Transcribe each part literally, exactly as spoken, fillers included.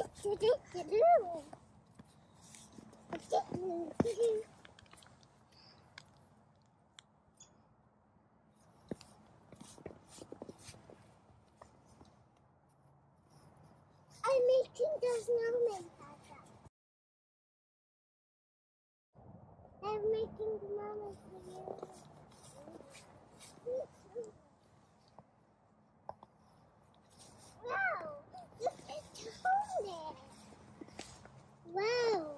I'm making the snowman, Papa. I'm making the snowman for you. Wow! Look at the hole there. Wow!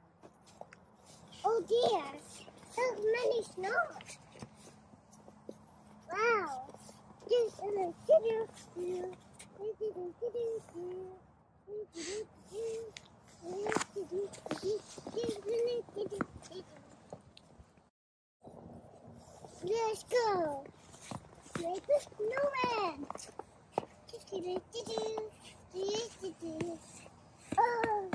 Oh dear! So many snows. Wow! Let's go. Make a snowman. Oh.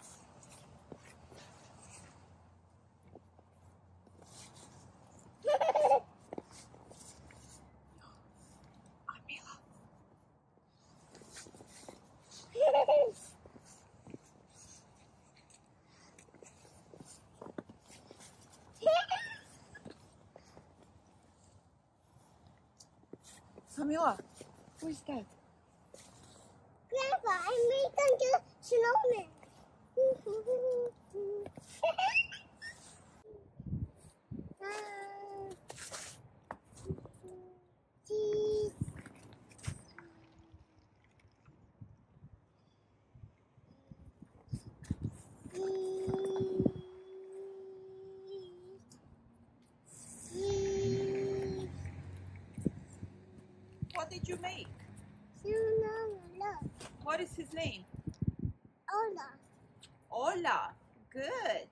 Camila, who is that? Grandpa, I'm making the snowman. Cheese. What did you make? Snowman. What is his name? Olaf. Olaf. Good.